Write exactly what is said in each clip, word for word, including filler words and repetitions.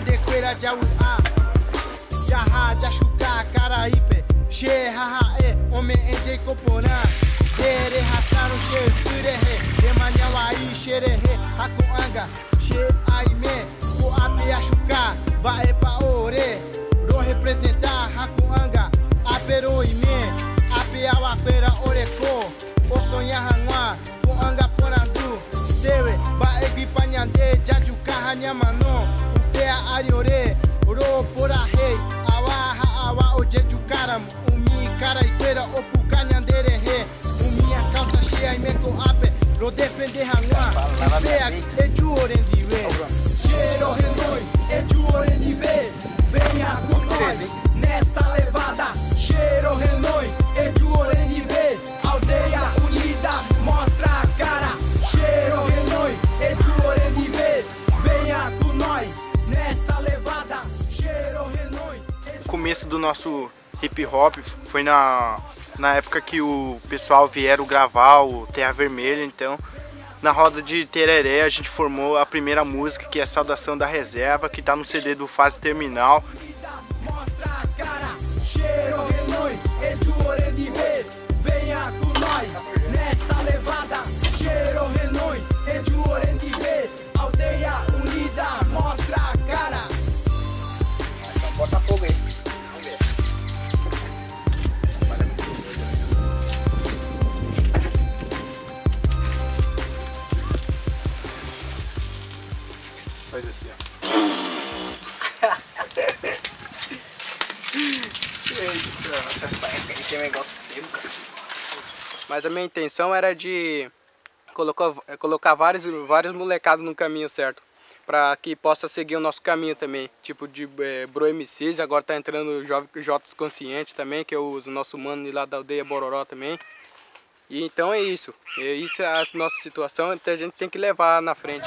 Nyande kwera jawu a Yaha jashuka Caraípe She haha e Ome enje kopona Dere hasaru she Furehe Emanyawaí xerehe Hakuanga She aime Ko ape ashuka Vae pa ore Ro representar Hakuanga Apero ime Ape awakwera oreko O sonha hangwa Ko anga porandu Dewe Vae bipanyande Jajuka hanyamano Utea ariore Ro pora rei Awa ha awa o jejukaram Umi cara iteira Opukanyandere he Umi a calça cheia e meko ape Ro defender hangwa Pea eju orendiwe Cheiro renoi Eju orendiwe Venha com nós Nessa levada Cheiro renoi Eju orendiwe Aldeia unida Mostra a cara Cheiro renoi Eju orendiwe Venha com nós Nessa levada Cheiro renoi. O começo do nosso hip hop foi na, na época que o pessoal vieram gravar o Terra Vermelha, então na roda de Tereré a gente formou a primeira música, que é Saudação da Reserva, que está no C D do Fase Terminal. Mostra a cara, cheiro renoi, edu orendive, venha com nós, nessa levada, cheiro renoi, edu orendive, aldeia unida, mostra a cara. Então bota fogo aí. Vamos ver. Faz assim, ó. Tem um negócio cedo, cara. Mas a minha intenção era de colocar, colocar vários, vários molecados no caminho certo, para que possa seguir o nosso caminho também, tipo de é, Bro M Cs, agora tá entrando Jotas Conscientes também, que eu uso o nosso mano de lá da aldeia Bororó também. E então é isso, é isso é a nossa situação, então a gente tem que levar na frente.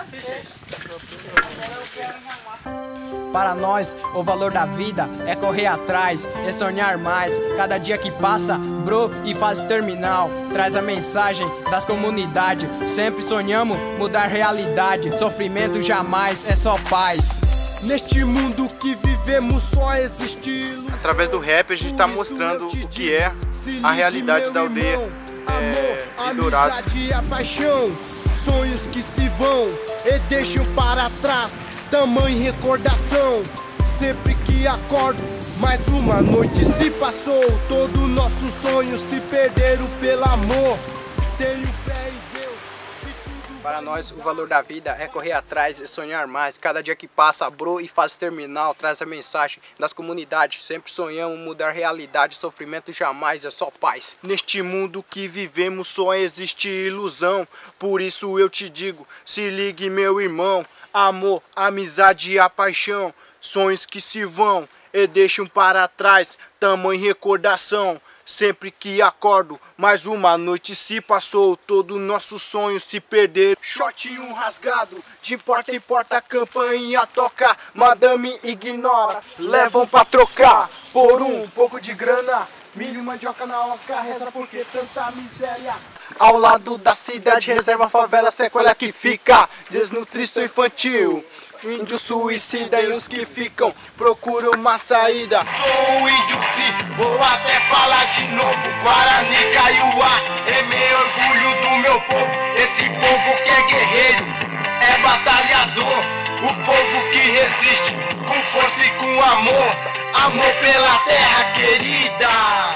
Para nós, o valor da vida é correr atrás, é sonhar mais. Cada dia que passa, bro, e fase terminal traz a mensagem das comunidades. Sempre sonhamos mudar realidade, sofrimento jamais, é só paz. Neste mundo que vivemos só existe ilusão. Através do rap a gente está mostrando o que é a realidade da aldeia é, de Dourados. Amizade, a paixão, sonhos que se vão e deixam para trás. Tamanha recordação, sempre que acordo, mais uma noite se passou. Todos nossos sonhos se perderam pelo amor. Tenho fé em Deus. Para nós, o valor da vida é correr atrás e sonhar mais. Cada dia que passa, bro, e fase terminal traz a mensagem das comunidades. Sempre sonhamos mudar realidade, sofrimento jamais, é só paz. Neste mundo que vivemos só existe ilusão. Por isso eu te digo, se ligue meu irmão. Amor, amizade e a paixão, sonhos que se vão e deixam para trás, tamanha recordação. Sempre que acordo, mais uma noite se passou, todo nosso sonho se perder. Shotinho rasgado, de porta em porta, campainha toca, madame ignora, levam pra trocar por um pouco de grana. Milho, mandioca na oca, reza porque tanta miséria. Ao lado da cidade, reserva, favela, sequela que fica. Desnutrição infantil, índio suicida e uns que ficam procuram uma saída. Sou o índio sim, vou até falar de novo. Guarani, Kaiowá, é meu orgulho do meu povo. Esse povo que é guerreiro, é batalhador. O povo que resiste com força e com amor. Amor pela terra querida.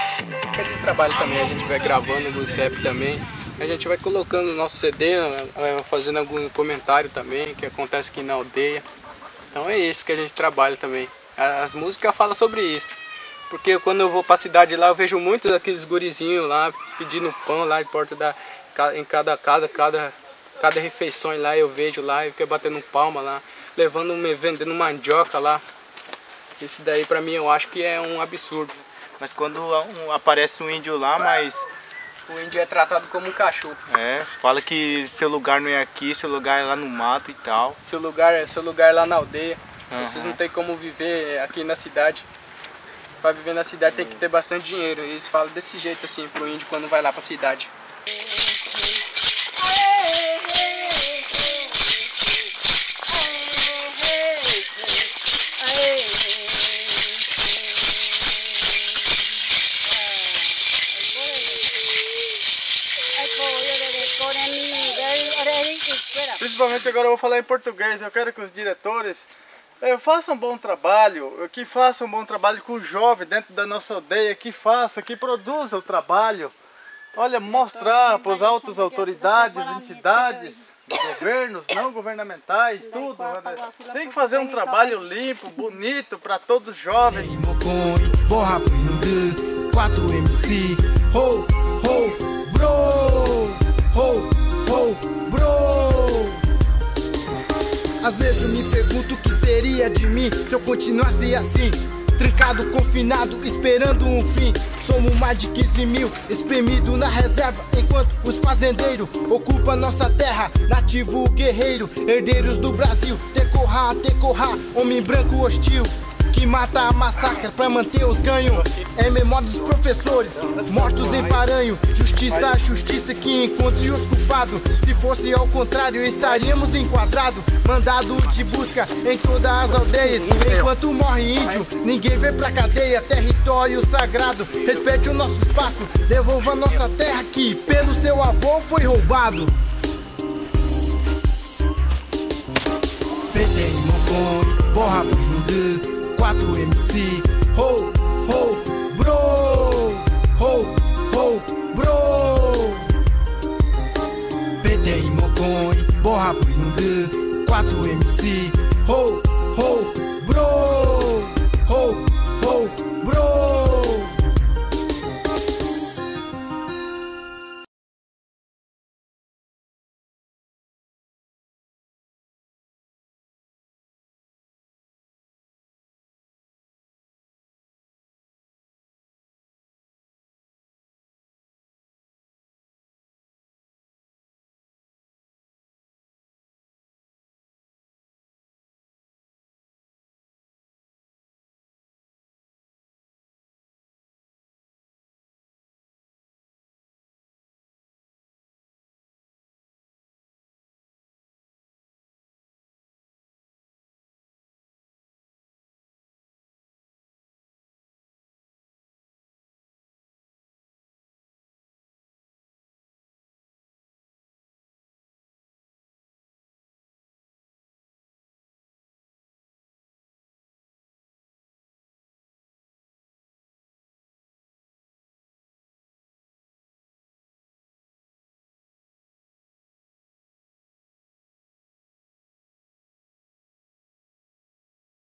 A gente trabalha também, a gente vai gravando alguns rap também. A gente vai colocando no nosso C D, fazendo algum comentário também, que acontece aqui na aldeia. Então é isso que a gente trabalha também. As músicas falam sobre isso. Porque quando eu vou pra cidade lá, eu vejo muitos daqueles gurizinhos lá, pedindo pão lá em porta da... Em cada casa, cada, cada refeição lá, eu vejo lá, eu fico batendo palma lá, levando, vendendo mandioca lá. Isso daí pra mim eu acho que é um absurdo. Mas quando um, aparece um índio lá, mas... O índio é tratado como um cachorro. É, fala que seu lugar não é aqui, seu lugar é lá no mato e tal. Seu lugar é seu lugar é lá na aldeia. Uhum. Vocês não tem como viver aqui na cidade. Para viver na cidade tem que ter bastante dinheiro. E eles falam desse jeito assim pro índio quando vai lá pra cidade. principalmente agora eu vou falar em português. Eu quero que os diretores é, façam um bom trabalho, que façam um bom trabalho com o jovem dentro da nossa aldeia, que faça, que produza o trabalho. Olha, mostrar para as altas autoridades, entidades, governos, não governamentais, tudo. Tem que fazer um trabalho limpo, bonito para todos os jovens. quatro M C, ho, ho, bro, ho, ho, bro. Às vezes eu me pergunto o que seria de mim se eu continuasse assim, trancado, confinado, esperando um fim. Somos mais de quinze mil, espremido na reserva, enquanto os fazendeiros ocupam nossa terra. Nativo guerreiro, herdeiros do Brasil. Tecorra, tecorra, homem branco hostil, que mata a massacra pra manter os ganhos. É memória dos professores, mortos em Paranho. Justiça, justiça que encontre os culpados. Se fosse ao contrário, estaríamos enquadrados. Mandado de busca em todas as aldeias. Enquanto morre índio, ninguém vem pra cadeia. Território sagrado, respeite o nosso espaço. Devolva nossa terra que pelo seu avô foi roubado. P T